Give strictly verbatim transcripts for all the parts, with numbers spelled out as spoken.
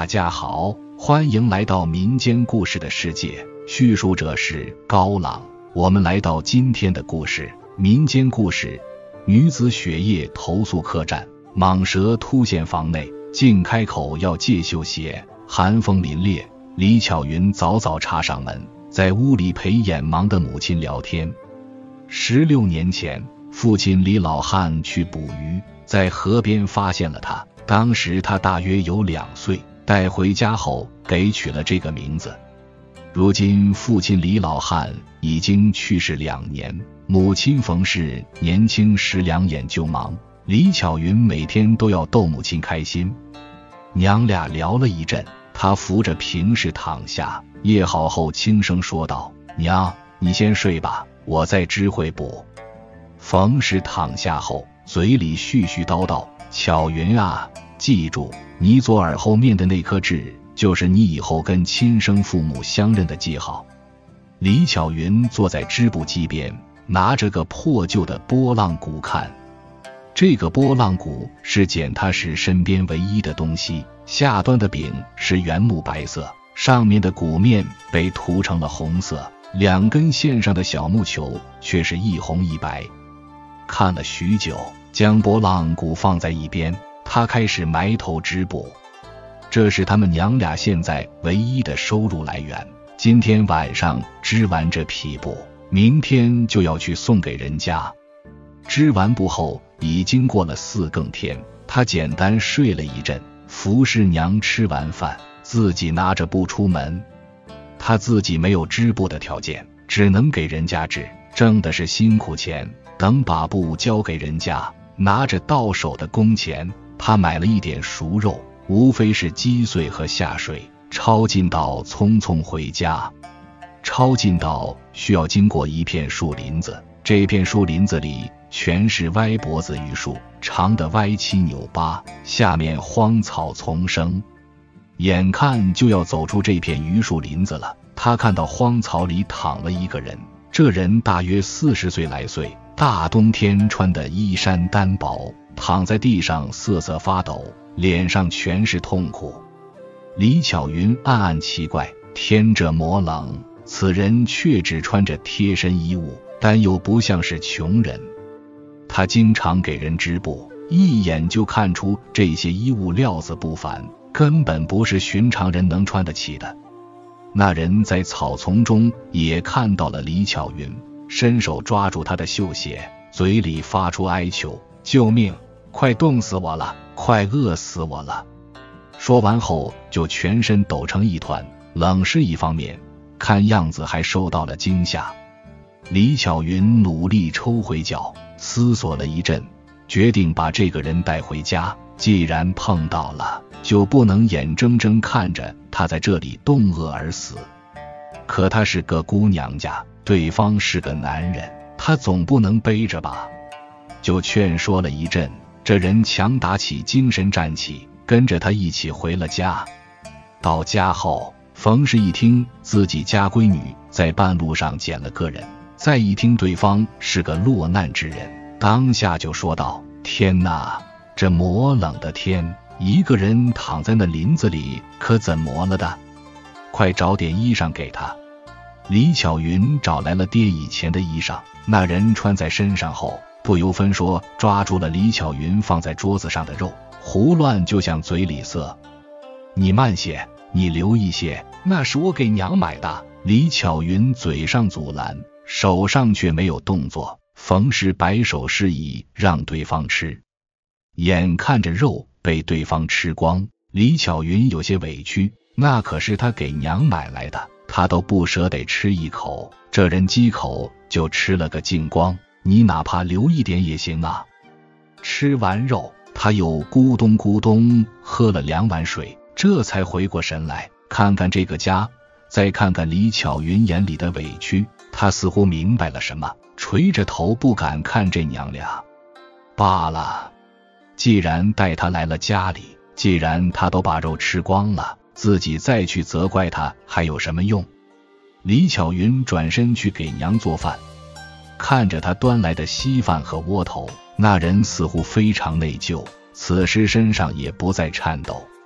大家好，欢迎来到民间故事的世界，叙述者是高朗。我们来到今天的故事，民间故事。女子雪夜投宿客栈，蟒蛇突现房内，竟开口要借绣鞋。寒风凛冽，李巧云早早插上门，在屋里陪眼盲的母亲聊天。十六年前，父亲李老汉去捕鱼，在河边发现了他，当时他大约有两岁，带回家后给取了这个名字。如今父亲李老汉已经去世两年，母亲冯氏年轻时两眼就盲，李巧云每天都要逗母亲开心。娘俩聊了一阵，他扶着平氏躺下，掖好后轻声说道：娘，你先睡吧，我再知会补。冯氏躺下后，嘴里絮絮叨叨：巧云啊，记住，你左耳后面的那颗痣，就是你以后跟亲生父母相认的记号。李巧云坐在织布机边，拿着个破旧的拨浪鼓看。这个拨浪鼓是剪踏时身边唯一的东西，下端的柄是原木白色，上面的鼓面被涂成了红色，两根线上的小木球却是一红一白。看了许久，将拨浪鼓放在一边，他开始埋头织布。这是他们娘俩现在唯一的收入来源，今天晚上织完这匹布，明天就要去送给人家。织完布后已经过了四更天，他简单睡了一阵，服侍娘吃完饭，自己拿着布出门。他自己没有织布的条件，只能给人家织，挣的是辛苦钱。等把布交给人家，拿着到手的工钱，他买了一点熟肉，无非是鸡碎和下水，抄近道匆匆回家。抄近道需要经过一片树林子，这片树林子里全是歪脖子榆树，长得歪七扭八，下面荒草丛生。眼看就要走出这片榆树林子了，他看到荒草里躺了一个人，这人大约四十岁来岁，大冬天穿的衣衫单薄，躺在地上瑟瑟发抖，脸上全是痛苦。李巧云暗暗奇怪，天这么冷，此人却只穿着贴身衣物，但又不像是穷人。他经常给人织布，一眼就看出这些衣物料子不凡，根本不是寻常人能穿得起的。那人在草丛中也看到了李巧云，伸手抓住她的绣鞋，嘴里发出哀求：救命，快冻死我了，快饿死我了。说完后就全身抖成一团，冷是一方面，看样子还受到了惊吓。李巧云努力抽回脚，思索了一阵，决定把这个人带回家，既然碰到了，就不能眼睁睁看着他在这里冻饿而死。可他是个姑娘家，对方是个男人，他总不能背着吧。就劝说了一阵，这人强打起精神站起，跟着他一起回了家。到家后，冯氏一听自己家闺女在半路上捡了个人，再一听对方是个落难之人，当下就说道：天哪，这么冷的天，一个人躺在那林子里，可怎么了的？快找点衣裳给他。李巧云找来了爹以前的衣裳，那人穿在身上后，不由分说抓住了李巧云放在桌子上的肉，胡乱就向嘴里塞。你慢些，你留一些，那是我给娘买的。李巧云嘴上阻拦，手上却没有动作。冯氏摆手示意让对方吃，眼看着肉被对方吃光，李巧云有些委屈，那可是他给娘买来的，他都不舍得吃一口，这人几口就吃了个精光，你哪怕留一点也行啊。吃完肉，他又咕咚咕咚喝了两碗水，这才回过神来，看看这个家，再看看李巧云眼里的委屈，他似乎明白了什么，垂着头不敢看这娘俩。罢了，既然带他来了家里，既然他都把肉吃光了，自己再去责怪他还有什么用？李巧云转身去给娘做饭，看着他端来的稀饭和窝头，那人似乎非常内疚，此时身上也不再颤抖，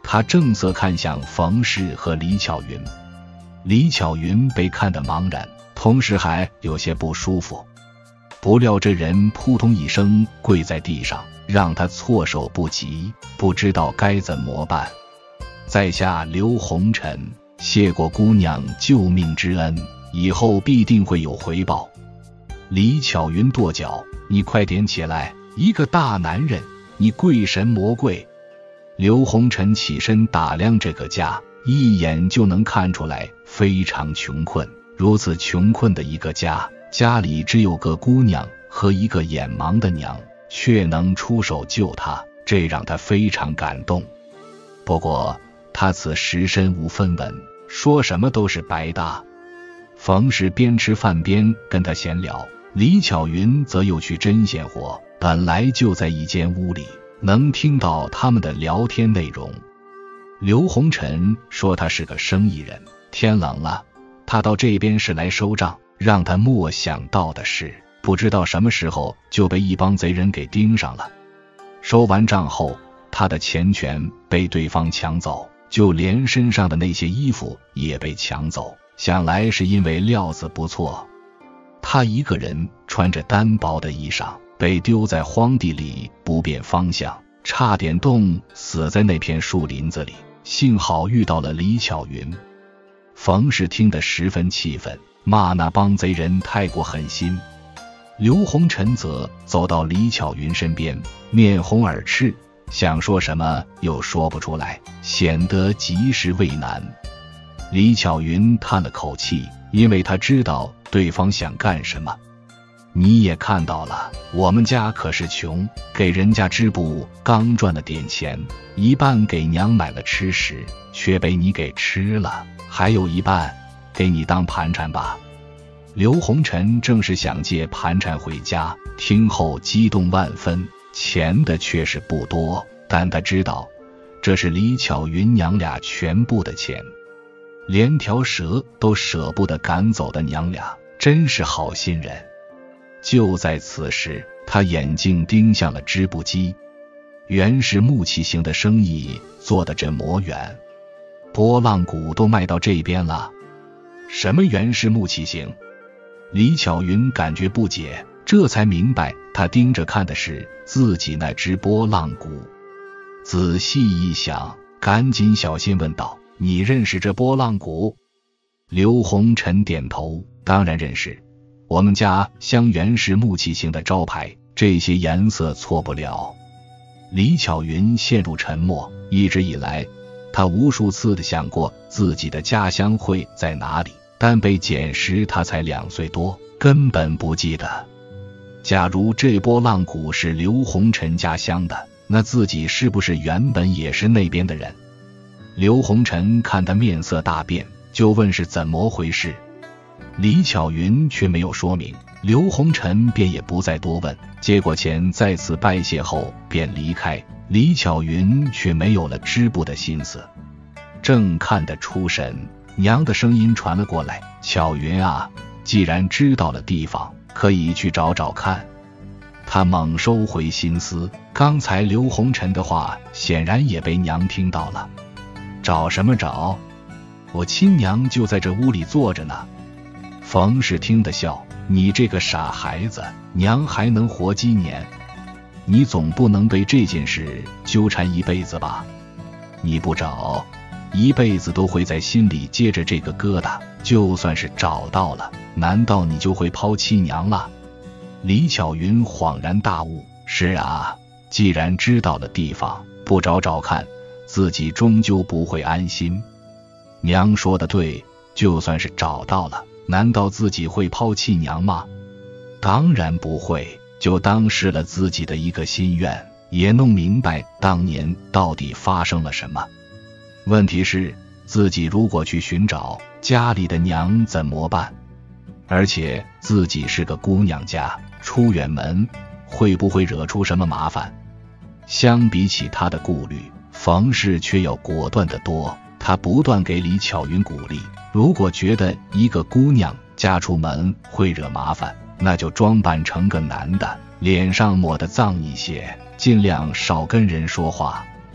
他正色看向冯氏和李巧云。李巧云被看得茫然，同时还有些不舒服。不料这人扑通一声跪在地上，让他措手不及，不知道该怎么办。在下刘红尘，谢过姑娘救命之恩，以后必定会有回报。李巧云跺脚，你快点起来，一个大男人，你跪神魔跪。刘红尘起身打量这个家，一眼就能看出来非常穷困。如此穷困的一个家，家里只有个姑娘和一个眼盲的娘，却能出手救她，这让他非常感动。不过他此时身无分文，说什么都是白搭。冯氏边吃饭边跟他闲聊，李巧云则又去针线活，本来就在一间屋里，能听到他们的聊天内容。刘红尘说他是个生意人，天冷了，他到这边是来收账。让他没想到的是，不知道什么时候就被一帮贼人给盯上了。收完账后，他的钱全被对方抢走，就连身上的那些衣服也被抢走，想来是因为料子不错。他一个人穿着单薄的衣裳，被丢在荒地里不辨方向，差点冻死在那片树林子里。幸好遇到了李巧云。冯氏听得十分气愤，骂那帮贼人太过狠心。刘红尘则走到李巧云身边，面红耳赤，想说什么又说不出来，显得极是为难。李巧云叹了口气，因为他知道对方想干什么。你也看到了，我们家可是穷，给人家织布刚赚了点钱，一半给娘买了吃食，却被你给吃了，还有一半给你当盘缠吧。刘红尘正是想借盘缠回家，听后激动万分，钱的却是不多，但他知道这是李巧云娘俩全部的钱，连条蛇都舍不得赶走的娘俩，真是好心人。就在此时，他眼睛盯向了织布机，原是木器型的生意做得这么远，拨浪鼓都卖到这边了。什么原是木器型？李巧云感觉不解，这才明白他盯着看的是自己那只拨浪鼓。仔细一想，赶紧小心问道，你认识这拨浪鼓？刘红尘点头，当然认识，我们家镶原是木器型的招牌，这些颜色错不了。李巧云陷入沉默，一直以来他无数次地想过自己的家乡会在哪里，但被捡时他才两岁多，根本不记得。假如这拨浪鼓是刘红尘家乡的，那自己是不是原本也是那边的人？刘红尘看他面色大变，就问是怎么回事。李巧云却没有说明，刘红尘便也不再多问，接过钱再次拜谢后便离开。李巧云却没有了织布的心思，正看得出神，娘的声音传了过来，巧云啊，既然知道了地方，可以去找找看。他猛收回心思，刚才刘红尘的话显然也被娘听到了。找什么找？我亲娘就在这屋里坐着呢。冯氏听得笑，你这个傻孩子，娘还能活几年？你总不能被这件事纠缠一辈子吧？你不找，一辈子都会在心里接着这个疙瘩，就算是找到了，难道你就会抛弃娘了？李巧云恍然大悟，是啊，既然知道了地方，不找找看，自己终究不会安心。娘说的对，就算是找到了，难道自己会抛弃娘吗？当然不会，就当失了自己的一个心愿，也弄明白当年到底发生了什么。问题是，自己如果去寻找，家里的娘怎么办？而且自己是个姑娘家，出远门会不会惹出什么麻烦？相比起他的顾虑，冯氏却要果断得多。他不断给李巧云鼓励，如果觉得一个姑娘嫁出门会惹麻烦，那就装扮成个男的，脸上抹得脏一些，尽量少跟人说话。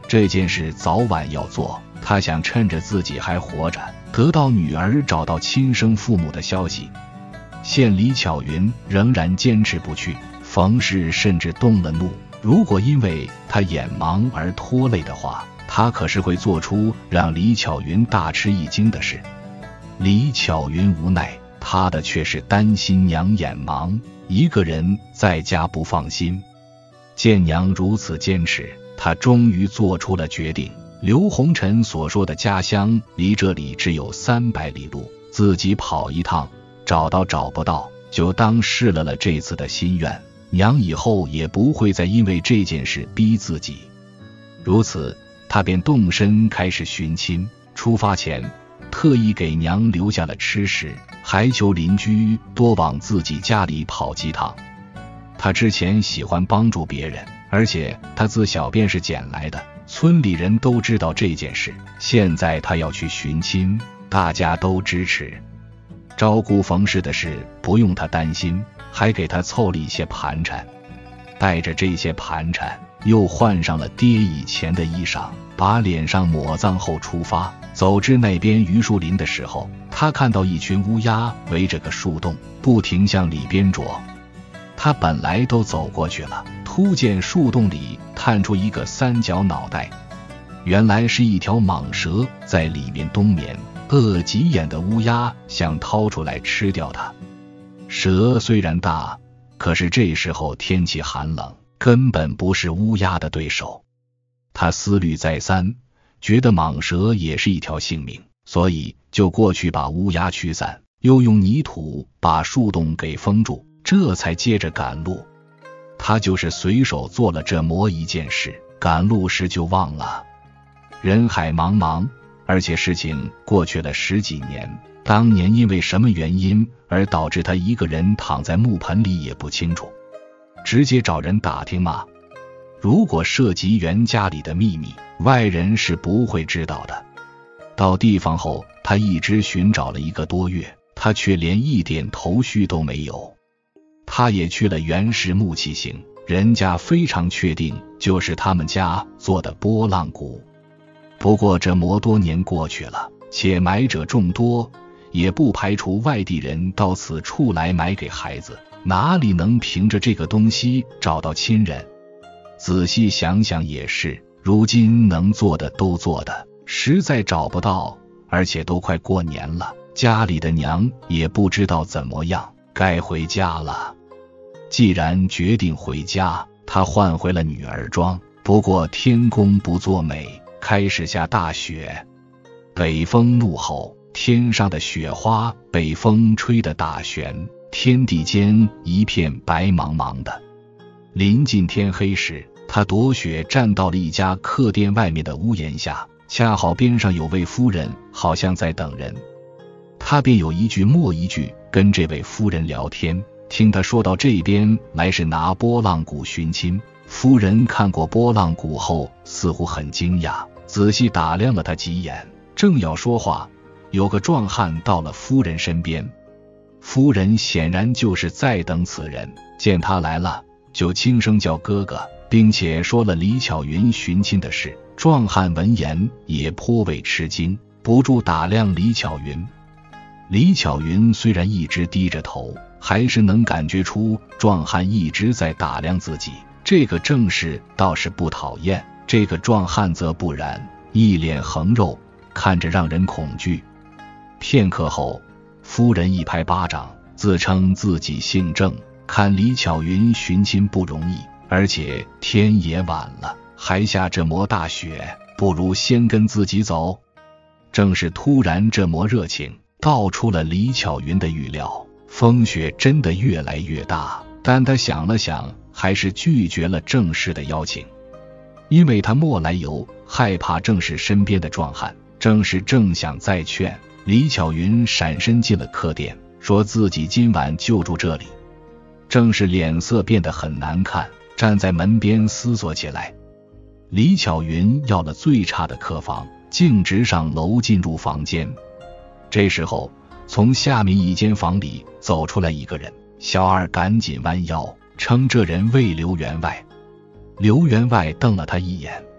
这件事早晚要做，他想趁着自己还活着，得到女儿找到亲生父母的消息。现李巧云仍然坚持不去，冯氏甚至动了怒，如果因为他眼盲而拖累的话，他可是会做出让李巧云大吃一惊的事。李巧云无奈，他的却是担心娘眼盲，一个人在家不放心。见娘如此坚持，他终于做出了决定。刘红尘所说的家乡离这里只有三百里路，自己跑一趟，找到找不到，就当试了了这次的心愿，娘以后也不会再因为这件事逼自己。如此，他便动身开始寻亲。出发前，特意给娘留下了吃食，还求邻居多往自己家里跑几趟。他之前喜欢帮助别人，而且他自小便是捡来的，村里人都知道这件事。现在他要去寻亲，大家都支持。照顾冯氏的事不用他担心，还给他凑了一些盘缠。带着这些盘缠，又换上了爹以前的衣裳，把脸上抹脏后出发。走至那边榆树林的时候，他看到一群乌鸦围着个树洞，不停向里边啄。他本来都走过去了，突见树洞里探出一个三角脑袋，原来是一条蟒蛇在里面冬眠。恶急眼的乌鸦想掏出来吃掉它。蛇虽然大，可是这时候天气寒冷，根本不是乌鸦的对手。他思虑再三，觉得蟒蛇也是一条性命，所以就过去把乌鸦驱散，又用泥土把树洞给封住，这才接着赶路。他就是随手做了这么一件事，赶路时就忘了。人海茫茫，而且事情过去了十几年，当年因为什么原因而导致他一个人躺在木盆里也不清楚。直接找人打听吗？如果涉及袁家里的秘密，外人是不会知道的。到地方后，他一直寻找了一个多月，他却连一点头绪都没有。他也去了袁氏木器行，人家非常确定就是他们家做的波浪鼓。不过这么多年过去了，且买者众多，也不排除外地人到此处来买给孩子，哪里能凭着这个东西找到亲人？仔细想想也是，如今能做的都做的，实在找不到，而且都快过年了，家里的娘也不知道怎么样，该回家了。既然决定回家，他换回了女儿装。不过天公不作美，开始下大雪。北风怒吼，天上的雪花被风吹得大旋，天地间一片白茫茫的。临近天黑时，他躲雪站到了一家客店外面的屋檐下，恰好边上有位夫人好像在等人。他便有一句没一句跟这位夫人聊天，听他说到这边来是拿波浪鼓寻亲。夫人看过波浪鼓后似乎很惊讶，仔细打量了他几眼，正要说话，有个壮汉到了夫人身边。夫人显然就是在等此人，见他来了，就轻声叫哥哥，并且说了李巧云寻亲的事。壮汉闻言也颇为吃惊，不住打量李巧云。李巧云虽然一直低着头，还是能感觉出壮汉一直在打量自己。这个正是倒是不讨厌，这个壮汉则不然，一脸横肉，看着让人恐惧。片刻后，夫人一拍巴掌，自称自己姓郑，看李巧云寻亲不容易，而且天也晚了，还下这么大雪，不如先跟自己走。正是突然这么热情，道出了李巧云的预料。风雪真的越来越大，但他想了想，还是拒绝了郑氏的邀请，因为他莫来由，害怕郑氏身边的壮汉。郑氏正想再劝，李巧云闪身进了客店，说自己今晚就住这里。郑氏脸色变得很难看，站在门边思索起来。李巧云要了最差的客房，径直上楼进入房间。这时候从下面一间房里走出来一个人，小二赶紧弯腰称这人为刘员外。刘员外瞪了他一眼，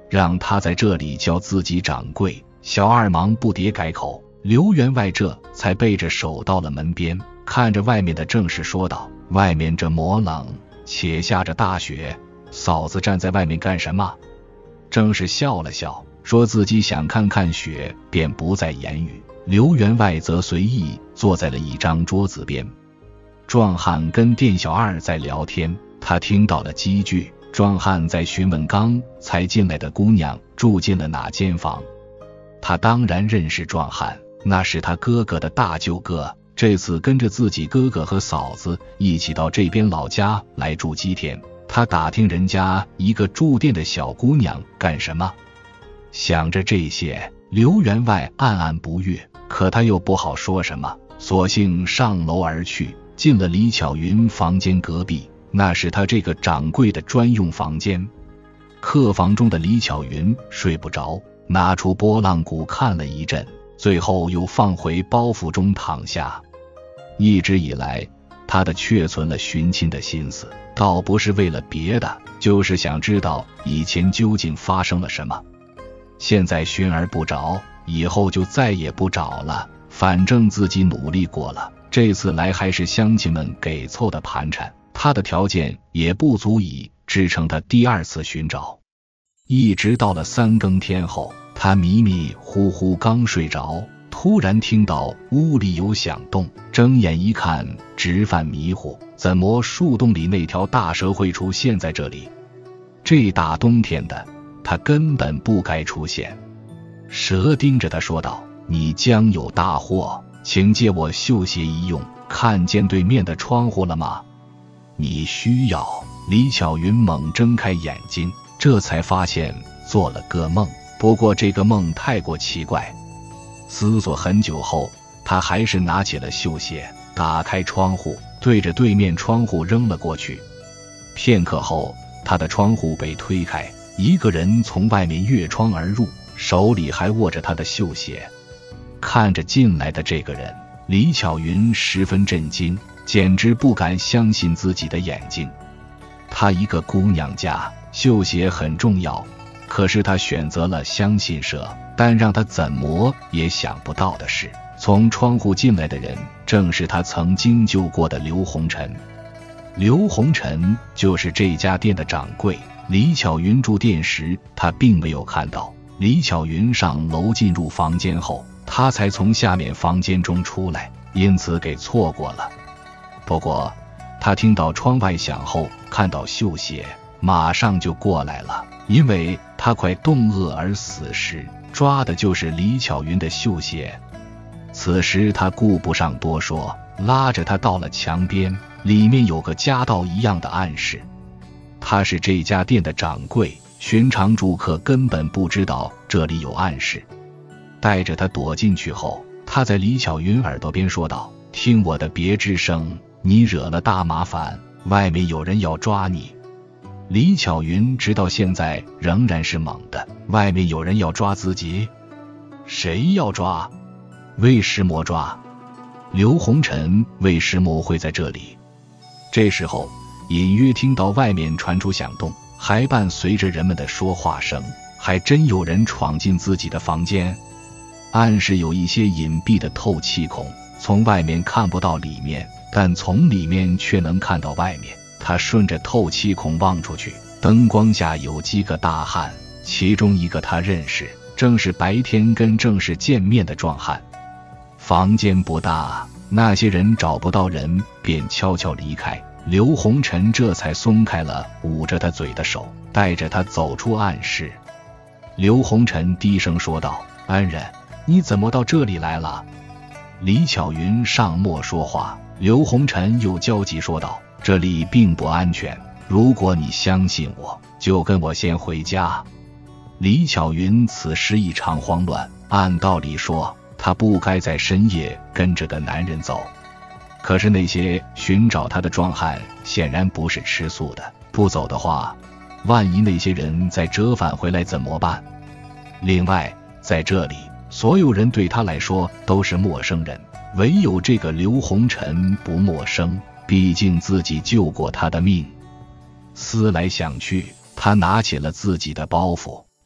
让他在这里叫自己掌柜。小二忙不迭改口，刘员外这才背着手到了门边，看着外面的正室说道：外面这么冷，且下着大雪，嫂子站在外面干什么？正室笑了笑，说自己想看看雪，便不再言语。刘员外则随意坐在了一张桌子边。壮汉跟店小二在聊天，他听到了几句。壮汉在询问刚才进来的姑娘住进了哪间房。他当然认识壮汉，那是他哥哥的大舅哥，这次跟着自己哥哥和嫂子一起到这边老家来住几天。他打听人家一个住店的小姑娘干什么。想着这些，刘员外暗暗不悦，可他又不好说什么，索性上楼而去，进了李巧云房间隔壁，那是他这个掌柜的专用房间。客房中的李巧云睡不着，拿出拨浪鼓看了一阵，最后又放回包袱中躺下。一直以来，他的确存了寻亲的心思，倒不是为了别的，就是想知道以前究竟发生了什么。现在寻而不着，以后就再也不找了，反正自己努力过了，这次来还是乡亲们给凑的盘缠，他的条件也不足以支撑他第二次寻找。一直到了三更天后，他迷迷糊糊刚睡着，突然听到屋里有响动，睁眼一看，直犯迷糊，怎么树洞里那条大蛇会出现在这里？这大冬天的，他根本不该出现。蛇盯着他说道：你将有大祸，请借我绣鞋一用。看见对面的窗户了吗？你需要。李巧云猛睁开眼睛，这才发现做了个梦，不过这个梦太过奇怪。思索很久后，他还是拿起了绣鞋，打开窗户，对着对面窗户扔了过去。片刻后，他的窗户被推开，一个人从外面越窗而入，手里还握着他的绣鞋。看着进来的这个人，李巧云十分震惊，简直不敢相信自己的眼睛。她一个姑娘家，绣鞋很重要，可是她选择了相信蛇。但让她怎么也想不到的是，从窗户进来的人正是她曾经救过的刘红尘。刘红尘就是这家店的掌柜。李巧云住店时，他并没有看到。李巧云上楼进入房间后，他才从下面房间中出来，因此给错过了。不过他听到窗外响后，看到绣鞋，马上就过来了，因为他快冻饿而死时抓的就是李巧云的绣鞋。此时他顾不上多说，拉着他到了墙边，里面有个夹道一样的暗室。他是这家店的掌柜，寻常住客根本不知道这里有暗室。带着他躲进去后，他在李巧云耳朵边说道：听我的别吱声，你惹了大麻烦，外面有人要抓你。李巧云直到现在仍然是懵的，外面有人要抓自己？谁要抓？为什么抓？刘红尘为什么会在这里？这时候隐约听到外面传出响动，还伴随着人们的说话声，还真有人闯进自己的房间。暗室有一些隐蔽的透气孔，从外面看不到里面，但从里面却能看到外面。他顺着透气孔望出去，灯光下有几个大汉，其中一个他认识，正是白天跟正式见面的壮汉。房间不大，那些人找不到人，便悄悄离开。刘红尘这才松开了捂着他嘴的手，带着他走出暗室。刘红尘低声说道：恩人，你怎么到这里来了？李巧云尚莫说话，刘红尘又焦急说道：这里并不安全，如果你相信我，就跟我先回家。李巧云此时异常慌乱，按道理说她不该在深夜跟这个男人走，可是那些寻找他的壮汉显然不是吃素的，不走的话，万一那些人再折返回来怎么办？另外，在这里所有人对他来说都是陌生人，唯有这个刘红尘不陌生，毕竟自己救过他的命。思来想去，他拿起了自己的包袱，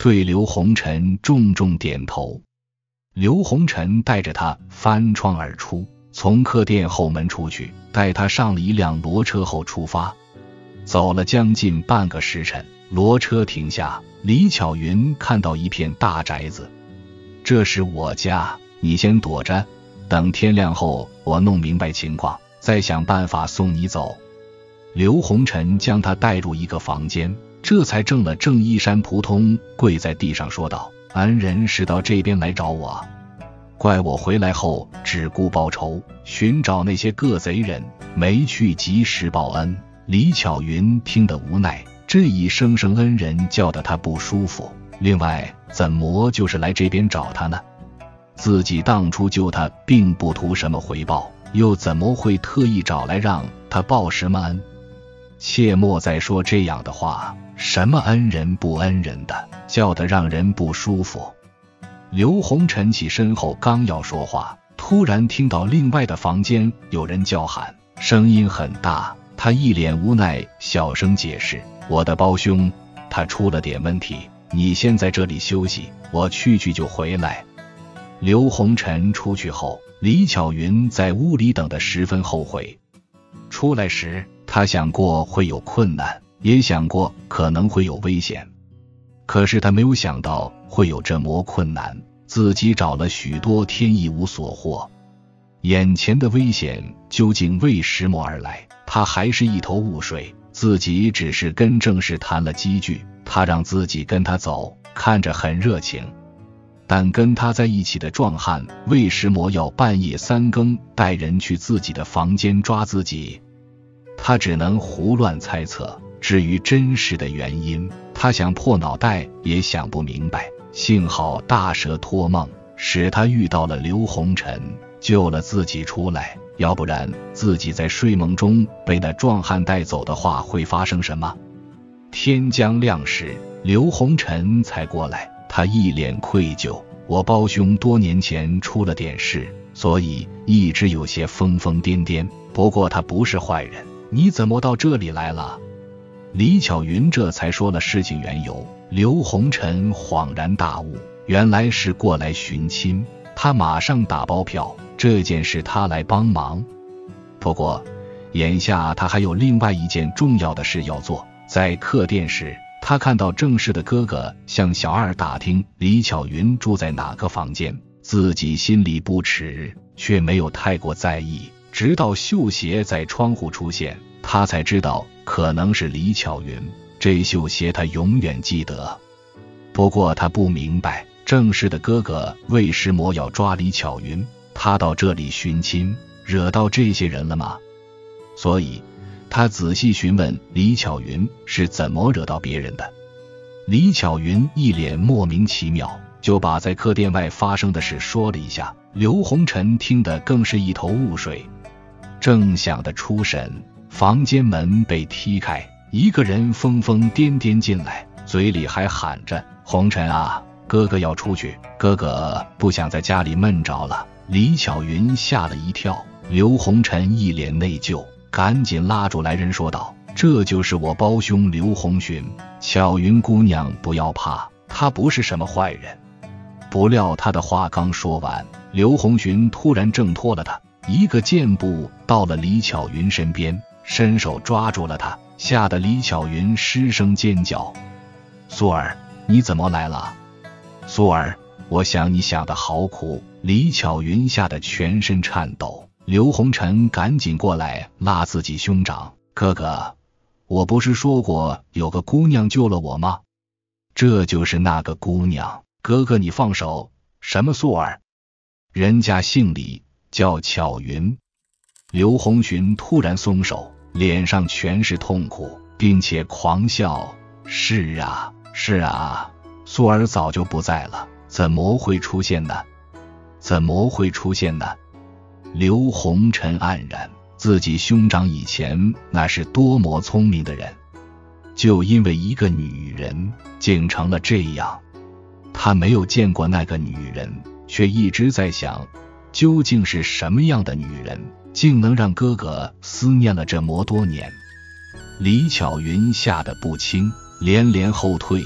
对刘红尘重重点头。刘红尘带着他翻窗而出，从客店后门出去，带他上了一辆骡车后出发。走了将近半个时辰，骡车停下，李巧云看到一片大宅子。这是我家，你先躲着，等天亮后我弄明白情况，再想办法送你走。刘红尘将他带入一个房间，这才正了正，衣衫扑通跪在地上说道：恩人是到这边来找我，怪我回来后只顾报仇，寻找那些个贼人，没去及时报恩。李巧云听得无奈，这一声声恩人叫得他不舒服，另外怎么就是来这边找他呢？自己当初救他并不图什么回报，又怎么会特意找来让他报什么恩？切莫再说这样的话，什么恩人不恩人的，叫得让人不舒服。刘红尘起身后刚要说话，突然听到另外的房间有人叫喊，声音很大，他一脸无奈，小声解释：我的胞兄，他出了点问题，你先在这里休息，我去去就回来。刘红尘出去后，李巧云在屋里等得十分后悔。出来时，他想过会有困难，也想过可能会有危险，可是他没有想到会有这么困难，自己找了许多天一无所获。眼前的危险究竟为什么而来，他还是一头雾水。自己只是跟郑氏谈了几句，他让自己跟他走，看着很热情，但跟他在一起的壮汉为什么要半夜三更带人去自己的房间抓自己？他只能胡乱猜测，至于真实的原因，他想破脑袋也想不明白。幸好大蛇托梦，使他遇到了刘红尘，救了自己出来，要不然自己在睡梦中被那壮汉带走的话，会发生什么？天将亮时，刘红尘才过来，他一脸愧疚，我胞兄多年前出了点事，所以一直有些疯疯癫癫，不过他不是坏人，你怎么到这里来了？李巧云这才说了事情缘由。刘红尘恍然大悟，原来是过来寻亲，他马上打包票，这件事他来帮忙。不过眼下他还有另外一件重要的事要做。在客店时，他看到郑氏的哥哥向小二打听李巧云住在哪个房间，自己心里不耻，却没有太过在意，直到绣鞋在窗户出现，他才知道可能是李巧云。这绣鞋他永远记得，不过他不明白郑氏的哥哥为什么要抓李巧云，他到这里寻亲，惹到这些人了吗？所以他仔细询问李巧云是怎么惹到别人的。李巧云一脸莫名其妙，就把在客店外发生的事说了一下。刘红尘听得更是一头雾水，正想得出神，房间门被踢开，一个人疯疯癫癫进来，嘴里还喊着：红尘啊，哥哥要出去，哥哥不想在家里闷着了。李巧云吓了一跳，刘红尘一脸内疚，赶紧拉住来人说道：这就是我胞兄刘红寻，巧云姑娘不要怕，他不是什么坏人。不料他的话刚说完，刘红寻突然挣脱了他，一个箭步到了李巧云身边，伸手抓住了他，吓得李巧云失声尖叫。素儿，你怎么来了？素儿，我想你想得好苦。李巧云吓得全身颤抖，刘红尘赶紧过来拉自己兄长：哥哥，我不是说过有个姑娘救了我吗？这就是那个姑娘，哥哥你放手。什么素儿？人家姓李，叫巧云。刘红寻突然松手，脸上全是痛苦，并且狂笑：是啊是啊，素儿早就不在了，怎么会出现呢？怎么会出现呢？刘红尘黯然，自己兄长以前那是多么聪明的人，就因为一个女人竟成了这样。他没有见过那个女人，却一直在想，究竟是什么样的女人竟能让哥哥思念了这么多年。李巧云吓得不轻，连连后退，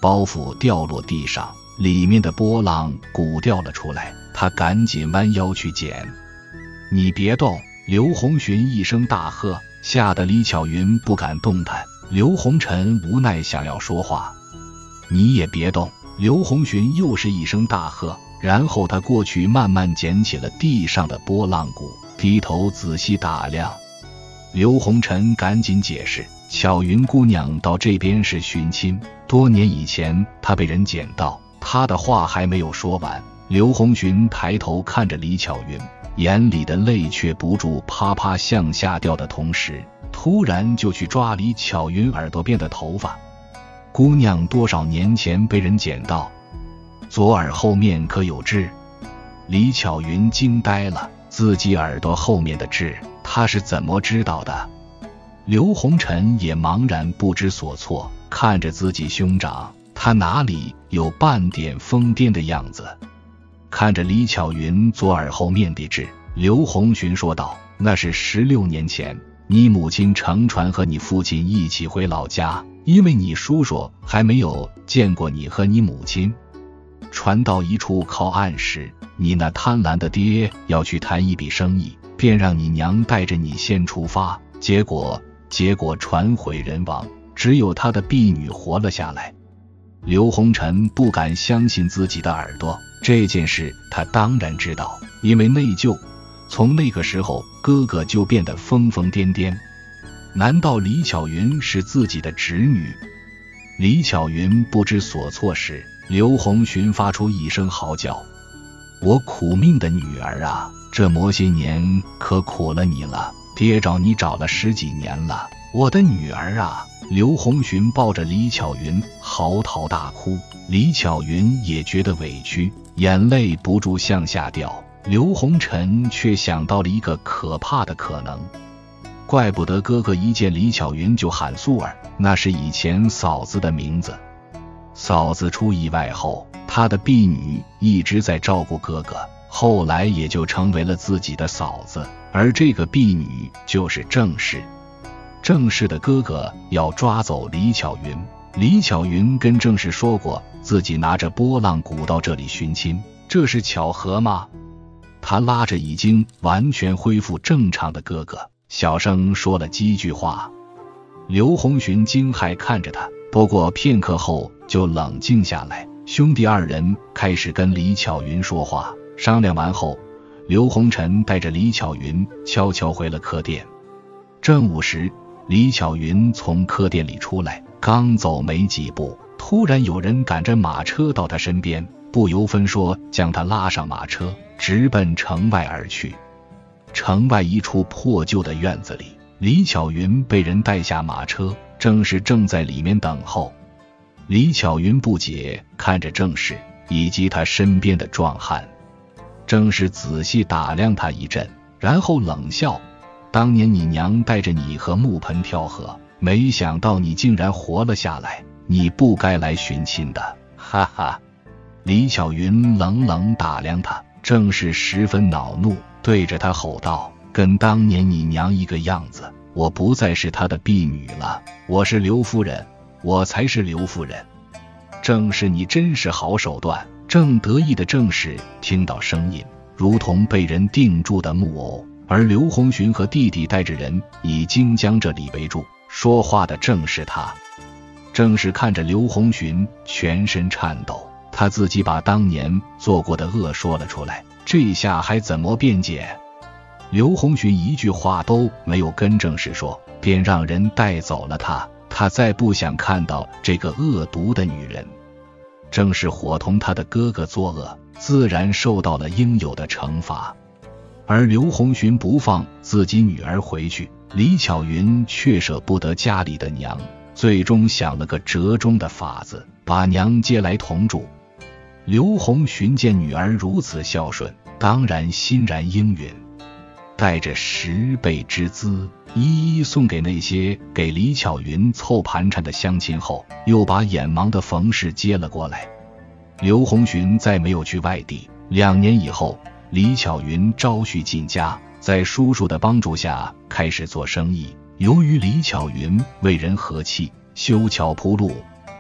包袱掉落地上，里面的波浪鼓掉了出来，他赶紧弯腰去捡。你别动！刘洪寻一声大喝，吓得李巧云不敢动弹。刘洪尘无奈想要说话，你也别动！刘洪寻又是一声大喝，然后他过去慢慢捡起了地上的波浪鼓，低头仔细打量。刘洪尘赶紧解释，巧云姑娘到这边是寻亲，多年以前她被人捡到。他的话还没有说完，刘洪寻抬头看着李巧云，眼里的泪却不住啪啪向下掉的同时，突然就去抓李巧云耳朵边的头发。姑娘多少年前被人捡到，左耳后面可有痣？李巧云惊呆了，自己耳朵后面的痣，她是怎么知道的？刘洪尘也茫然不知所措，看着自己兄长，他哪里有半点疯癫的样子？看着李巧云左耳后面的痣，刘洪寻说道：那是十六年前，你母亲乘船和你父亲一起回老家，因为你叔叔还没有见过你和你母亲。船到一处靠岸时，你那贪婪的爹要去谈一笔生意，便让你娘带着你先出发，结果结果船毁人亡，只有他的婢女活了下来。刘洪尘不敢相信自己的耳朵，这件事他当然知道，因为内疚，从那个时候哥哥就变得疯疯癫癫。难道李巧云是自己的侄女？李巧云不知所措时，刘洪寻发出一声嚎叫：我苦命的女儿啊，这么些年可苦了你了，爹找你找了十几年了，我的女儿啊！刘洪寻抱着李巧云嚎啕大哭，李巧云也觉得委屈，眼泪不住向下掉。刘洪尘却想到了一个可怕的可能，怪不得哥哥一见李巧云就喊素儿，那是以前嫂子的名字。嫂子出意外后，她的婢女一直在照顾哥哥，后来也就成为了自己的嫂子，而这个婢女就是郑氏。郑氏的哥哥要抓走李巧云，李巧云跟郑氏说过自己拿着波浪鼓到这里寻亲，这是巧合吗？他拉着已经完全恢复正常的哥哥，小声说了几句话。刘洪寻惊骇看着他，不过片刻后就冷静下来。兄弟二人开始跟李巧云说话，商量完后，刘洪尘带着李巧云悄悄回了客店。正午时，李巧云从客店里出来，刚走没几步，突然有人赶着马车到他身边，不由分说将他拉上马车，直奔城外而去。城外一处破旧的院子里，李巧云被人带下马车，郑氏正在里面等候。李巧云不解看着郑氏以及他身边的壮汉，郑氏仔细打量他一阵，然后冷笑：当年你娘带着你和木盆跳河，没想到你竟然活了下来，你不该来寻亲的，哈哈。李巧云冷冷打量他，郑氏十分恼怒，对着他吼道：跟当年你娘一个样子，我不再是她的婢女了，我是刘夫人，我才是刘夫人。郑氏你真是好手段。正得意的郑氏听到声音，如同被人定住的木偶，而刘洪寻和弟弟带着人已经将这里围住，说话的正是他。郑氏看着刘洪寻全身颤抖，他自己把当年做过的恶说了出来，这下还怎么辩解？刘洪寻一句话都没有跟郑氏说，便让人带走了他，他再不想看到这个恶毒的女人。郑氏伙同他的哥哥作恶，自然受到了应有的惩罚。而刘洪寻不放自己女儿回去，李巧云却舍不得家里的娘，最终想了个折中的法子，把娘接来同住。刘洪寻见女儿如此孝顺，当然欣然应允，带着十倍之资一一送给那些给李巧云凑盘缠的乡亲后，又把眼盲的冯氏接了过来。刘洪寻再没有去外地。两年以后，李巧云招婿进家，在叔叔的帮助下开始做生意。由于李巧云为人和气，修桥铺路，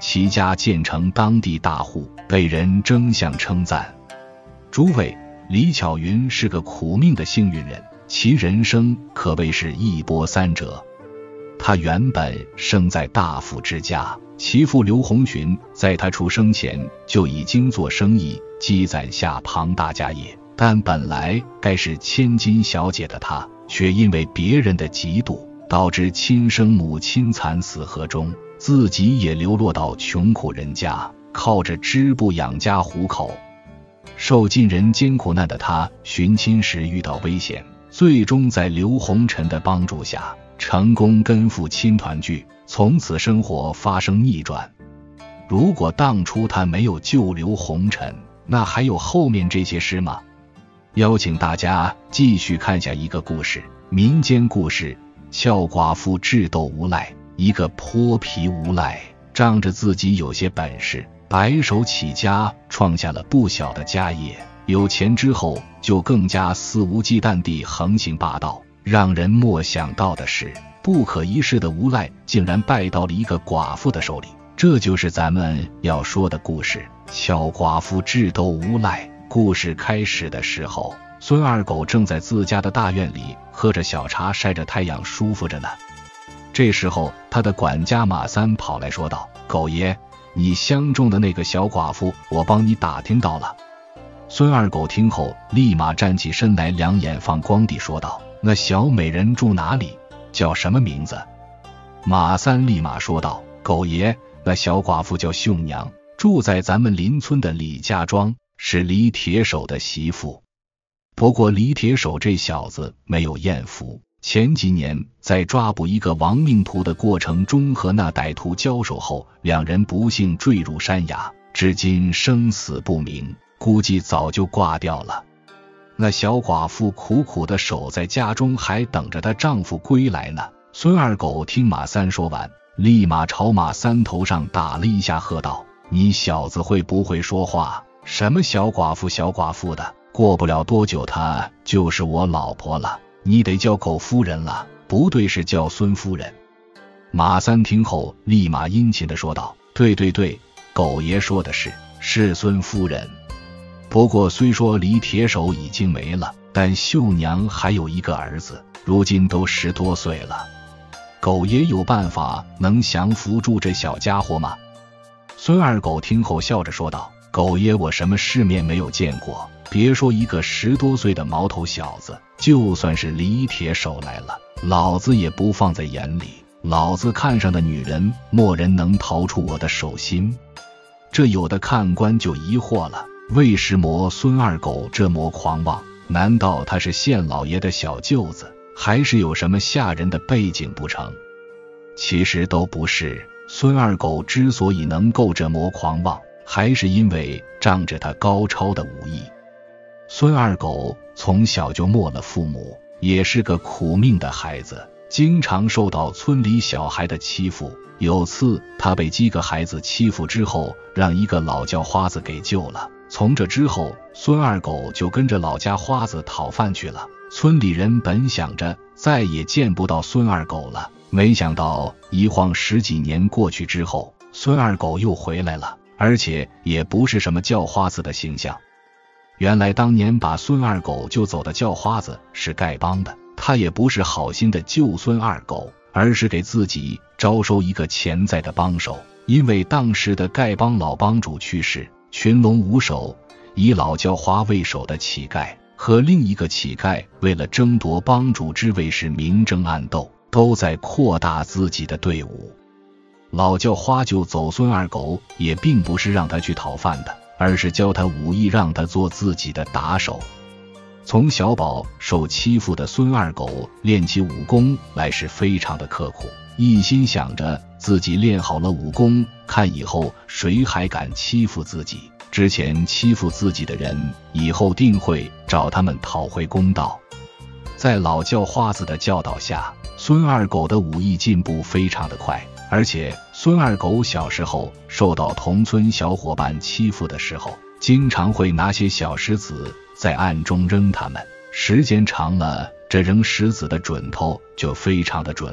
其家建成当地大户，被人争相称赞。诸位，李巧云是个苦命的幸运人，其人生可谓是一波三折。他原本生在大富之家，其父刘洪群在他出生前就已经做生意，积攒下庞大家业，但本来该是千金小姐的他，却因为别人的嫉妒，导致亲生母亲惨死河中，自己也流落到穷苦人家，靠着织布养家糊口。受尽人间苦难的他，寻亲时遇到危险，最终在刘洪尘的帮助下成功跟父亲团聚，从此生活发生逆转。如果当初他没有救刘洪尘，那还有后面这些事吗？邀请大家继续看下一个故事，民间故事，俏寡妇智斗无赖。一个泼皮无赖仗着自己有些本事，白手起家，创下了不小的家业。有钱之后就更加肆无忌惮地横行霸道，让人没想到的是，不可一世的无赖竟然败到了一个寡妇的手里。这就是咱们要说的故事，俏寡妇智斗无赖。故事开始的时候，孙二狗正在自家的大院里喝着小茶，晒着太阳，舒服着呢。这时候他的管家马三跑来说道：狗爷，你相中的那个小寡妇我帮你打听到了。孙二狗听后立马站起身来，两眼放光地说道：那小美人住哪里？叫什么名字？马三立马说道：狗爷，那小寡妇叫秀娘，住在咱们邻村的李家庄，是李铁手的媳妇。不过李铁手这小子没有艳福，前几年在抓捕一个亡命徒的过程中和那歹徒交手后，两人不幸坠入山崖，至今生死不明，估计早就挂掉了。那小寡妇苦苦地守在家中，还等着她丈夫归来呢。孙二狗听马三说完，立马朝马三头上打了一下，喝道：你小子会不会说话？什么小寡妇小寡妇的，过不了多久她就是我老婆了，你得叫狗夫人了，不对，是叫孙夫人。马三听后立马殷勤地说道：对对对，狗爷说的是，是孙夫人。不过虽说李铁手已经没了，但秀娘还有一个儿子，如今都十多岁了。狗爷有办法能降服住这小家伙吗？孙二狗听后笑着说道：狗爷，我什么世面没有见过，别说一个十多岁的毛头小子，就算是李铁手来了，老子也不放在眼里。老子看上的女人，没人能逃出我的手心。这有的看官就疑惑了，为什么孙二狗这么狂妄？难道他是县老爷的小舅子，还是有什么吓人的背景不成？其实都不是，孙二狗之所以能够这么狂妄，还是因为仗着他高超的武艺。孙二狗从小就没了父母，也是个苦命的孩子，经常受到村里小孩的欺负。有次他被几个孩子欺负之后，让一个老叫花子给救了。从这之后，孙二狗就跟着老家花子讨饭去了。村里人本想着再也见不到孙二狗了，没想到一晃十几年过去之后，孙二狗又回来了，而且也不是什么叫花子的形象。原来当年把孙二狗救走的叫花子是丐帮的，他也不是好心的救孙二狗，而是给自己招收一个潜在的帮手。因为当时的丐帮老帮主去世，群龙无首，以老叫花为首的乞丐和另一个乞丐为了争夺帮主之位是明争暗斗，都在扩大自己的队伍。老叫花救走孙二狗也并不是让他去讨饭的，而是教他武艺，让他做自己的打手。从小宝受欺负的孙二狗练起武功来是非常的刻苦，一心想着自己练好了武功，看以后谁还敢欺负自己，之前欺负自己的人以后定会找他们讨回公道。在老叫花子的教导下，孙二狗的武艺进步非常的快，而且孙二狗小时候受到同村小伙伴欺负的时候，经常会拿些小石子在暗中扔他们，时间长了，这扔石子的准头就非常的准了，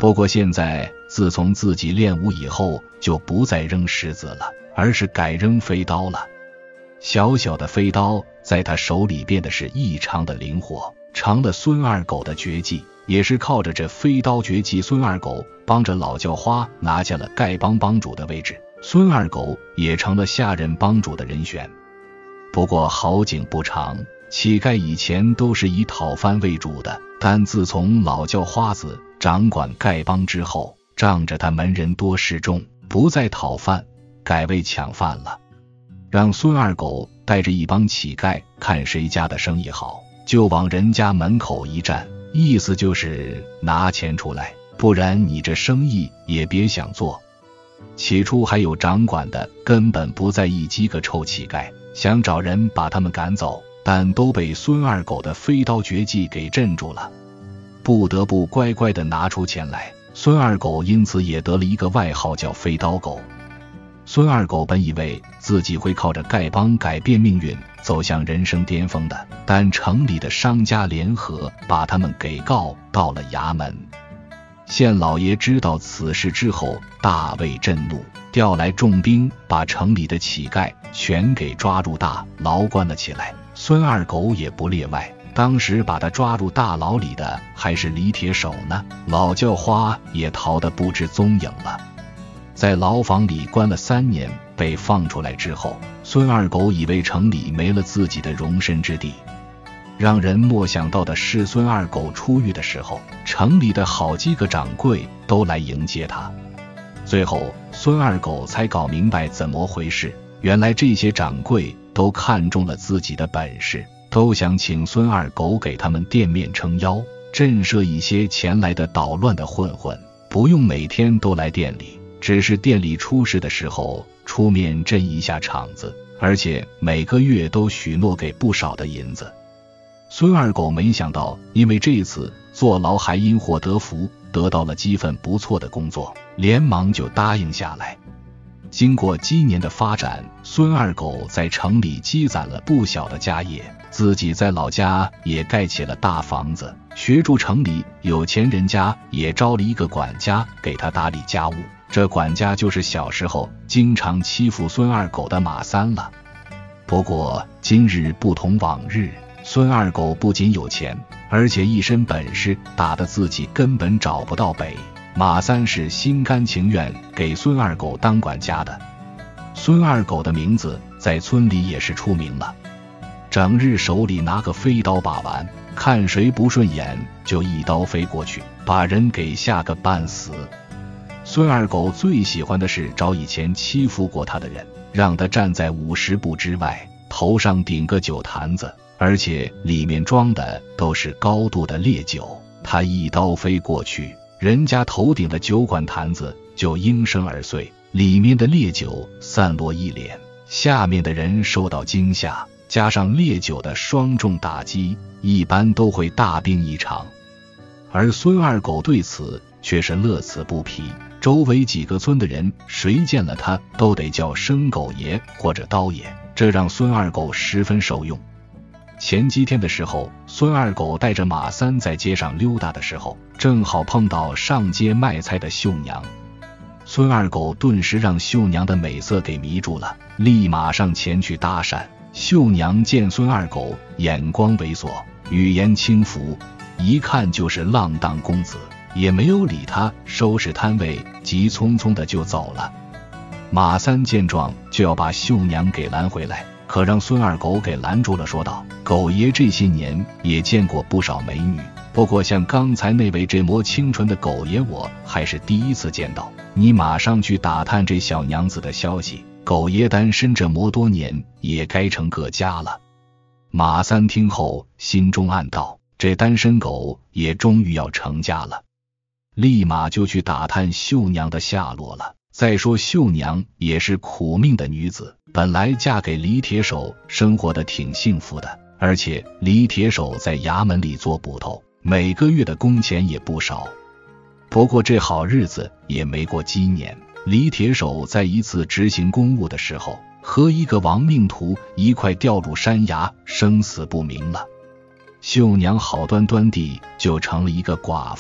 不过现在自从自己练武以后，就不再扔石子了，而是改扔飞刀了。小小的飞刀在他手里变得是异常的灵活，成了孙二狗的绝技。也是靠着这飞刀绝技，孙二狗帮着老叫花拿下了丐帮帮主的位置，孙二狗也成了下任帮主的人选。不过好景不长，乞丐以前都是以讨饭为主的，但自从老叫花子掌管丐帮之后，仗着他门人多势众，不再讨饭，改为抢饭了。让孙二狗带着一帮乞丐，看谁家的生意好，就往人家门口一站，意思就是拿钱出来，不然你这生意也别想做。起初还有掌管的根本不在意几个臭乞丐，想找人把他们赶走，但都被孙二狗的飞刀绝技给镇住了，不得不乖乖地拿出钱来。孙二狗因此也得了一个外号叫飞刀狗。孙二狗本以为自己会靠着丐帮改变命运，走向人生巅峰的，但城里的商家联合把他们给告到了衙门。县老爷知道此事之后大为震怒，调来重兵把城里的乞丐全给抓入大牢关了起来。孙二狗也不例外，当时把他抓入大牢里的还是李铁手呢，老叫花也逃得不知踪影了。在牢房里关了三年，被放出来之后，孙二狗以为城里没了自己的容身之地。让人没想到的是，孙二狗出狱的时候，城里的好几个掌柜都来迎接他。最后孙二狗才搞明白怎么回事，原来这些掌柜都看中了自己的本事，都想请孙二狗给他们店面撑腰，震慑一些前来的捣乱的混混，不用每天都来店里，只是店里出事的时候出面镇一下场子，而且每个月都许诺给不少的银子。孙二狗没想到，因为这次坐牢还因祸得福，得到了几份不错的工作，连忙就答应下来。经过几年的发展，孙二狗在城里积攒了不小的家业，自己在老家也盖起了大房子，学住城里有钱人家也招了一个管家给他打理家务，这管家就是小时候经常欺负孙二狗的马三了。不过今日不同往日，孙二狗不仅有钱，而且一身本事，打得自己根本找不到北。马三是心甘情愿给孙二狗当管家的。孙二狗的名字在村里也是出名了，整日手里拿个飞刀把玩，看谁不顺眼就一刀飞过去，把人给吓个半死。孙二狗最喜欢的是找以前欺负过他的人，让他站在五十步之外，头上顶个酒坛子，而且里面装的都是高度的烈酒，他一刀飞过去，人家头顶的酒馆坛子就应声而碎，里面的烈酒散落一脸，下面的人受到惊吓，加上烈酒的双重打击，一般都会大病一场。而孙二狗对此却是乐此不疲，周围几个村的人谁见了他都得叫生狗爷或者刀爷，这让孙二狗十分受用。前几天的时候，孙二狗带着马三在街上溜达的时候，正好碰到上街卖菜的秀娘。孙二狗顿时让秀娘的美色给迷住了，立马上前去搭讪。秀娘见孙二狗眼光猥琐，语言轻浮，一看就是浪荡公子，也没有理他，收拾摊位，急匆匆的就走了。马三见状就要把秀娘给拦回来，可让孙二狗给拦住了，说道：狗爷这些年也见过不少美女，不过像刚才那位这么清纯的狗爷我还是第一次见到，你马上去打探这小娘子的消息，狗爷单身这么多年也该成个家了。马三听后心中暗道，这单身狗也终于要成家了，立马就去打探秀娘的下落了。再说秀娘也是苦命的女子，本来嫁给李铁手生活的挺幸福的，而且李铁手在衙门里做捕头，每个月的工钱也不少。不过这好日子也没过几年，李铁手在一次执行公务的时候，和一个亡命徒一块掉入山崖，生死不明了。秀娘好端端地就成了一个寡妇，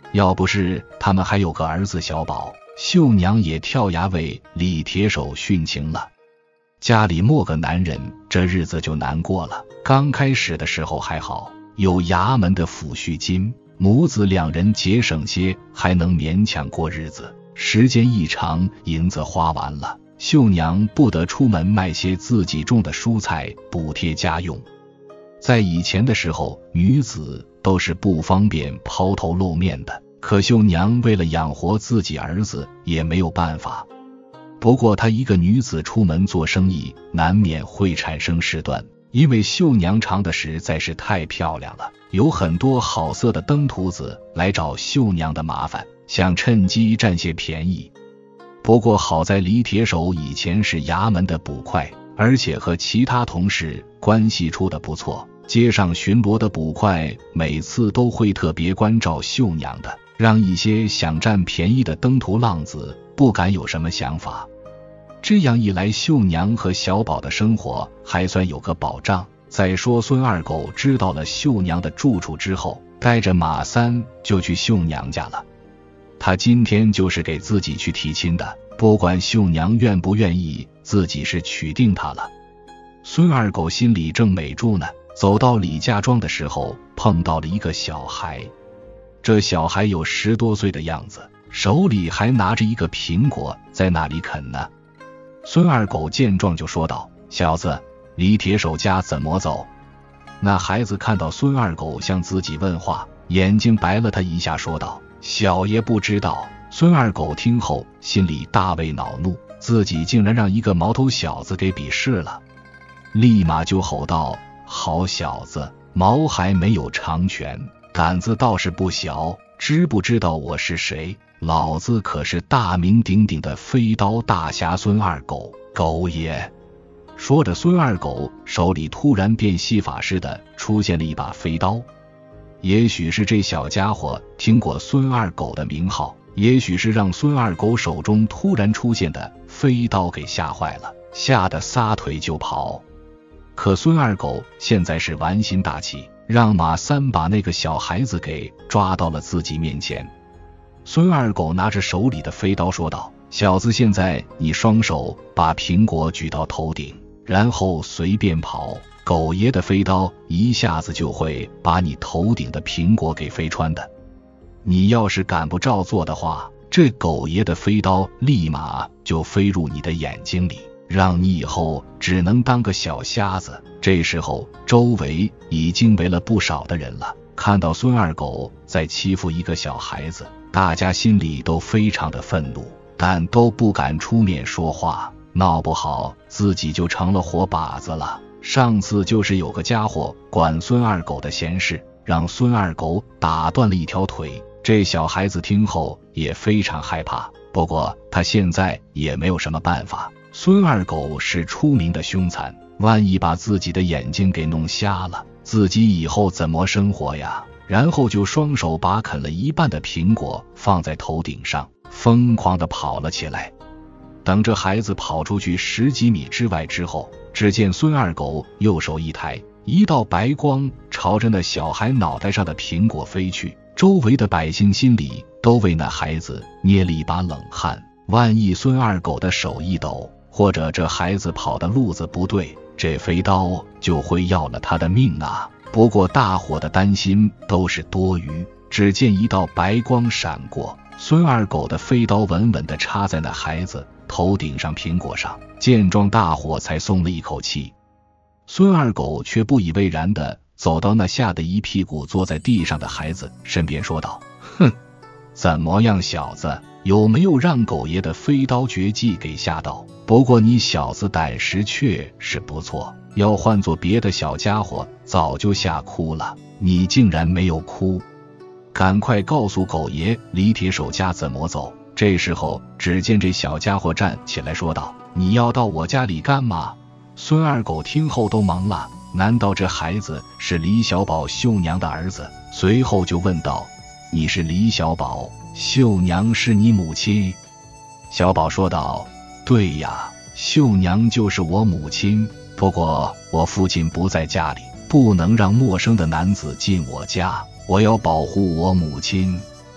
要不是他们还有个儿子小宝，秀娘也跳崖为李铁手殉情了。家里没个男人，这日子就难过了。刚开始的时候还好，有衙门的抚恤金，母子两人节省些，还能勉强过日子。时间一长，银子花完了，秀娘不得出门卖些自己种的蔬菜补贴家用。在以前的时候，女子都是不方便抛头露面的，可秀娘为了养活自己儿子，也没有办法。不过她一个女子出门做生意，难免会产生事端，因为秀娘长得实在是太漂亮了，有很多好色的登徒子来找秀娘的麻烦，想趁机占些便宜。不过好在李铁手以前是衙门的捕快，而且和其他同事关系处得不错，街上巡逻的捕快每次都会特别关照秀娘的，让一些想占便宜的登徒浪子不敢有什么想法。这样一来，秀娘和小宝的生活还算有个保障。再说孙二狗知道了秀娘的住处之后，带着马三就去秀娘家了。他今天就是给自己去提亲的，不管秀娘愿不愿意，自己是娶定他了。孙二狗心里正美住呢，走到李家庄的时候，碰到了一个小孩。这小孩有十多岁的样子，手里还拿着一个苹果，在那里啃呢。孙二狗见状就说道：“小子，李铁手家怎么走？”那孩子看到孙二狗向自己问话，眼睛白了他一下，说道：“小爷不知道。”孙二狗听后心里大为恼怒，自己竟然让一个毛头小子给鄙视了，立马就吼道：“好小子，毛还没有长全，胆子倒是不小，知不知道我是谁？老子可是大名鼎鼎的飞刀大侠孙二狗，狗爷！”说着，孙二狗手里突然变戏法似的出现了一把飞刀。也许是这小家伙听过孙二狗的名号，也许是让孙二狗手中突然出现的飞刀给吓坏了，吓得撒腿就跑。可孙二狗现在是玩心大起，让马三把那个小孩子给抓到了自己面前。孙二狗拿着手里的飞刀说道：“小子，现在你双手把苹果举到头顶，然后随便跑，狗爷的飞刀一下子就会把你头顶的苹果给飞穿的。你要是敢不照做的话，这狗爷的飞刀立马就飞入你的眼睛里，让你以后只能当个小瞎子。”这时候周围已经围了不少的人了，看到孙二狗在欺负一个小孩子，大家心里都非常的愤怒，但都不敢出面说话，闹不好自己就成了活靶子了。上次就是有个家伙管孙二狗的闲事，让孙二狗打断了一条腿，这小孩子听后也非常害怕，不过他现在也没有什么办法。孙二狗是出名的凶残，万一把自己的眼睛给弄瞎了，自己以后怎么生活呀？然后就双手把啃了一半的苹果放在头顶上，疯狂地跑了起来。等这孩子跑出去十几米之外之后，只见孙二狗右手一抬，一道白光朝着那小孩脑袋上的苹果飞去。周围的百姓心里都为那孩子捏了一把冷汗，万一孙二狗的手一抖，或者这孩子跑的路子不对，这飞刀就会要了他的命啊！不过大伙的担心都是多余，只见一道白光闪过，孙二狗的飞刀稳稳地插在那孩子头顶上苹果上。见状，大伙才松了一口气。孙二狗却不以为然地走到那吓得一屁股坐在地上的孩子身边，说道：“哼，怎么样，小子，有没有让狗爷的飞刀绝技给吓到？不过你小子胆识确是不错，要换做别的小家伙早就吓哭了，你竟然没有哭，赶快告诉狗爷李铁手家怎么走。”这时候只见这小家伙站起来说道：“你要到我家里干嘛？”孙二狗听后都懵了，难道这孩子是李小宝秀娘的儿子？随后就问道：“你是李小宝，秀娘是你母亲？”小宝说道：“对呀，秀娘就是我母亲，不过我父亲不在家里，不能让陌生的男子进我家，我要保护我母亲。”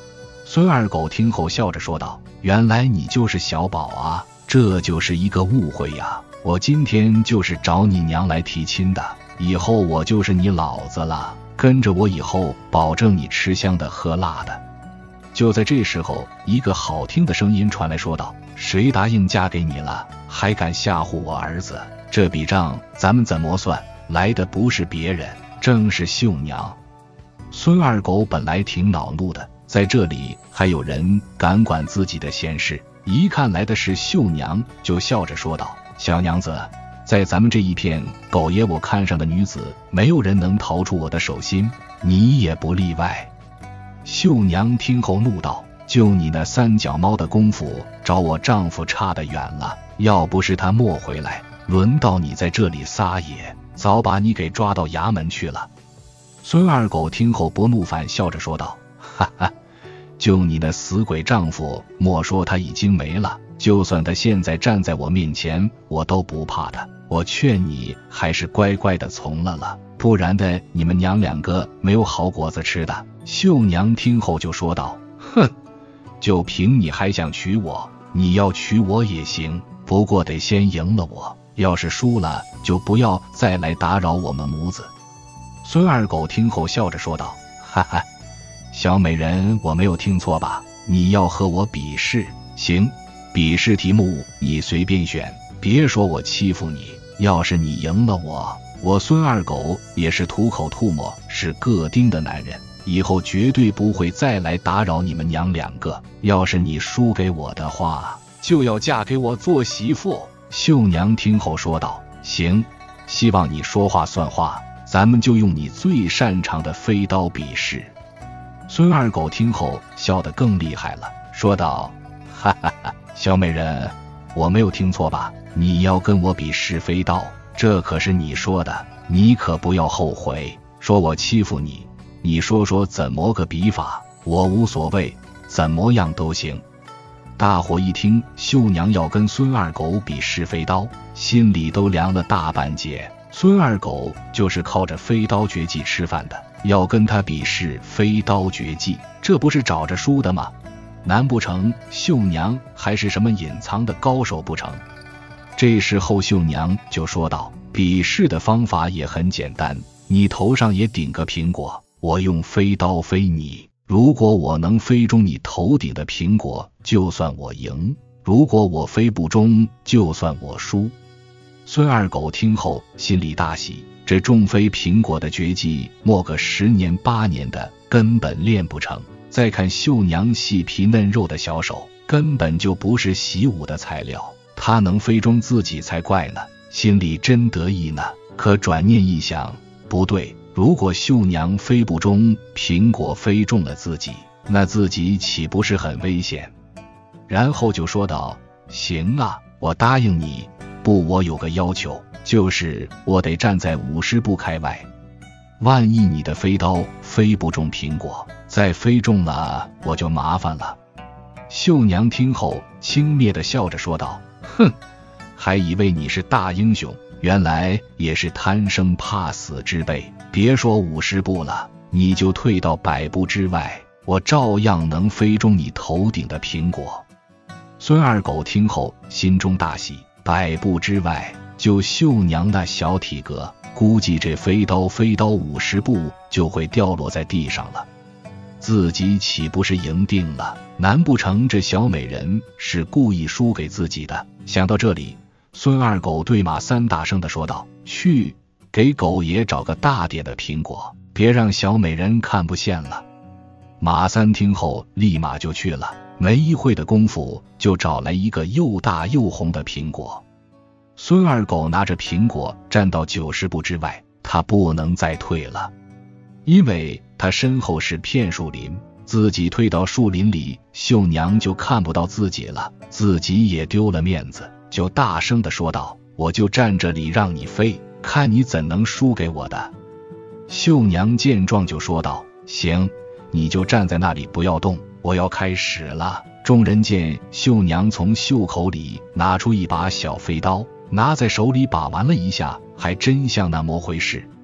孙二狗听后笑着说道：原来你就是小宝啊，这就是一个误会呀，我今天就是找你娘来提亲的，以后我就是你老子了，跟着我以后保证你吃香的喝辣的。就在这时候，一个好听的声音传来说道：谁答应嫁给你了，还敢吓唬我儿子？这笔账咱们怎么算？来的不是别人，正是秀娘。孙二狗本来挺恼怒的，在这里还有人敢管自己的闲事，一看来的是秀娘，就笑着说道：小娘子，在咱们这一片狗爷我看上的女子，没有人能逃出我的手心，你也不例外。秀娘听后怒道：就你那三脚猫的功夫，找我丈夫差得远了，要不是他没回来，轮到你在这里撒野，早把你给抓到衙门去了。孙二狗听后不怒反笑着说道：哈哈，就你那死鬼丈夫，莫说他已经没了，就算他现在站在我面前，我都不怕他。我劝你还是乖乖的从了了，不然的你们娘两个没有好果子吃的。秀娘听后就说道：哼，就凭你还想娶我？你要娶我也行，不过得先赢了我，要是输了就不要再来打扰我们母子。孙二狗听后笑着说道：哈哈，小美人，我没有听错吧？你要和我比试？行，比试题目你随便选，别说我欺负你，要是你赢了我，我孙二狗也是吐口吐沫是个丁的男人，以后绝对不会再来打扰你们娘两个，要是你输给我的话，就要嫁给我做媳妇。秀娘听后说道：行，希望你说话算话，咱们就用你最擅长的飞刀比试。孙二狗听后笑得更厉害了，说道：哈哈哈，小美人，我没有听错吧？你要跟我比试飞刀，这可是你说的，你可不要后悔。说我欺负你，你说说怎么个比法，我无所谓，怎么样都行。大伙一听秀娘要跟孙二狗比试飞刀，心里都凉了大半截。孙二狗就是靠着飞刀绝技吃饭的，要跟他比试飞刀绝技，这不是找着输的吗？难不成秀娘还是什么隐藏的高手不成？这时候秀娘就说道：比试的方法也很简单，你头上也顶个苹果，我用飞刀飞你，如果我能飞中你头顶的苹果，就算我赢，如果我飞不中，就算我输。孙二狗听后心里大喜，这种飞苹果的绝技，莫个十年八年的根本练不成。再看秀娘细皮嫩肉的小手，根本就不是习武的材料，她能飞中自己才怪呢，心里真得意呢。可转念一想，不对，如果秀娘飞不中，苹果飞中了自己，那自己岂不是很危险？然后就说道：行啊，我答应你，不，我有个要求，就是我得站在五十步开外，万一你的飞刀飞不中苹果，再飞中了我就麻烦了。秀娘听后轻蔑地笑着说道：哼，还以为你是大英雄，原来也是贪生怕死之辈，别说五十步了，你就退到百步之外，我照样能飞中你头顶的苹果。孙二狗听后心中大喜，百步之外，就秀娘那小体格，估计这飞刀飞刀五十步就会掉落在地上了，自己岂不是赢定了？难不成这小美人是故意输给自己的？想到这里，孙二狗对马三大声地说道：去，给狗爷找个大点的苹果，别让小美人看不见了。马三听后立马就去了，没一会的功夫就找来一个又大又红的苹果。孙二狗拿着苹果站到九十步之外，他不能再退了，因为他身后是片树林，自己退到树林里，秀娘就看不到自己了，自己也丢了面子，就大声地说道：我就站这里让你飞，看你怎能输给我的。秀娘见状就说道：行，你就站在那里不要动，我要开始了。众人见秀娘从袖口里拿出一把小飞刀，拿在手里把玩了一下，还真像那么回事。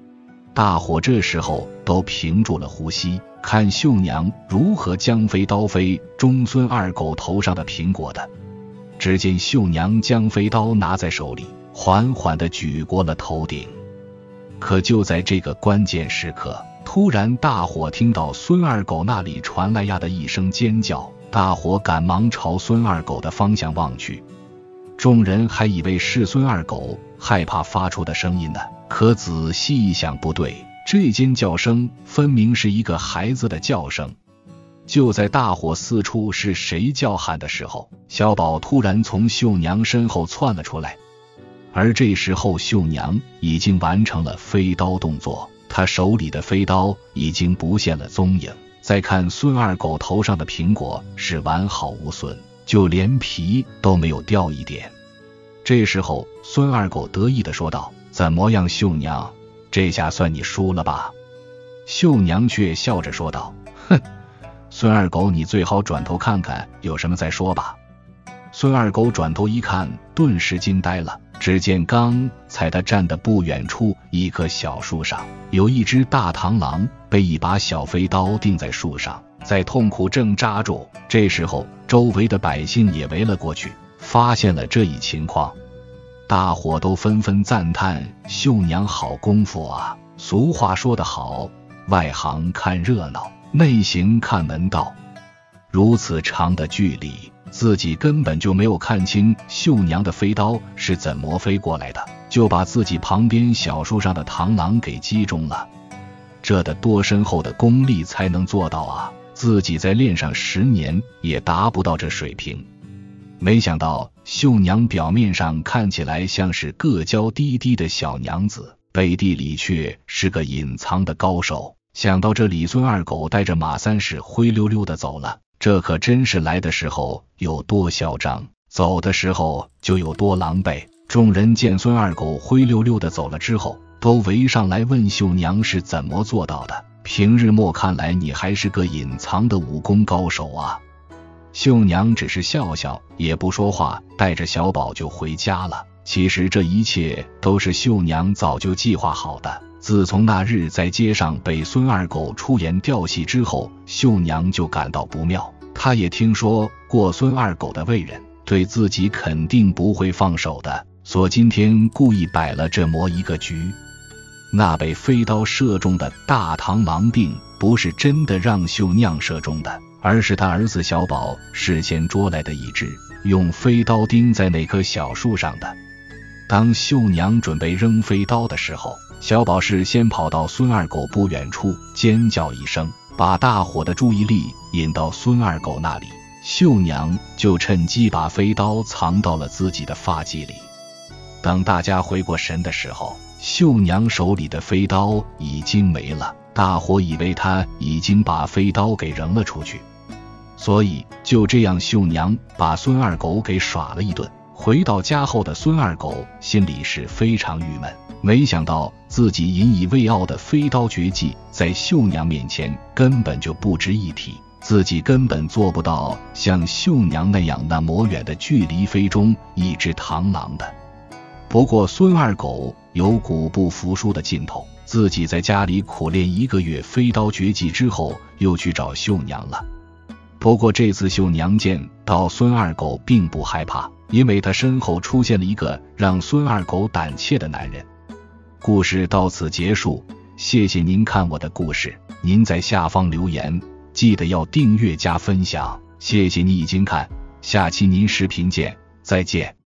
大伙这时候都屏住了呼吸，看绣娘如何将飞刀飞中孙二狗头上的苹果的。只见绣娘将飞刀拿在手里，缓缓地举过了头顶。可就在这个关键时刻，突然大伙听到孙二狗那里传来呀的一声尖叫，大伙赶忙朝孙二狗的方向望去。众人还以为是孙二狗害怕发出的声音呢，可仔细一想，不对，这尖叫声分明是一个孩子的叫声。就在大伙四处是谁叫喊的时候，小宝突然从绣娘身后窜了出来。而这时候绣娘已经完成了飞刀动作，她手里的飞刀已经不见了踪影。再看孙二狗头上的苹果是完好无损，就连皮都没有掉一点。这时候孙二狗得意地说道：怎么样，绣娘，这下算你输了吧？绣娘却笑着说道：哼，孙二狗，你最好转头看看有什么再说吧。孙二狗转头一看，顿时惊呆了。只见刚才他站的不远处一棵小树上，有一只大螳螂被一把小飞刀钉在树上，在痛苦挣扎住。这时候周围的百姓也围了过去，发现了这一情况，大伙都纷纷赞叹绣娘好功夫啊。俗话说得好，外行看热闹，内行看门道。如此长的距离，自己根本就没有看清绣娘的飞刀是怎么飞过来的，就把自己旁边小树上的螳螂给击中了。这得多深厚的功力才能做到啊，自己再练上十年也达不到这水平。没想到绣娘表面上看起来像是个娇滴滴的小娘子，背地里却是个隐藏的高手。想到这里，孙二狗带着马三是灰溜溜的走了。这可真是来的时候有多嚣张，走的时候就有多狼狈。众人见孙二狗灰溜溜的走了之后，都围上来问绣娘是怎么做到的。平日末看来你还是个隐藏的武功高手啊。绣娘只是笑笑，也不说话，带着小宝就回家了。其实这一切都是绣娘早就计划好的。自从那日在街上被孙二狗出言调戏之后，绣娘就感到不妙。她也听说过孙二狗的为人，对自己肯定不会放手的，所以今天故意摆了这么一个局。那被飞刀射中的大螳螂并不是真的让绣娘射中的，而是他儿子小宝事先捉来的一只，用飞刀钉在那棵小树上的。当绣娘准备扔飞刀的时候，小宝是先跑到孙二狗不远处，尖叫一声，把大伙的注意力引到孙二狗那里。绣娘就趁机把飞刀藏到了自己的发髻里。等大家回过神的时候，绣娘手里的飞刀已经没了，大伙以为她已经把飞刀给扔了出去。所以就这样，绣娘把孙二狗给耍了一顿。回到家后的孙二狗心里是非常郁闷，没想到自己引以为傲的飞刀绝技在绣娘面前根本就不值一提，自己根本做不到像绣娘那样那么远的距离飞中一只螳螂的。不过孙二狗有股不服输的劲头，自己在家里苦练一个月飞刀绝技之后，又去找绣娘了。不过这次绣娘见到孙二狗并不害怕，因为他身后出现了一个让孙二狗胆怯的男人。故事到此结束，谢谢您看我的故事，您在下方留言，记得要订阅加分享，谢谢你已经看，下期您视频见，再见。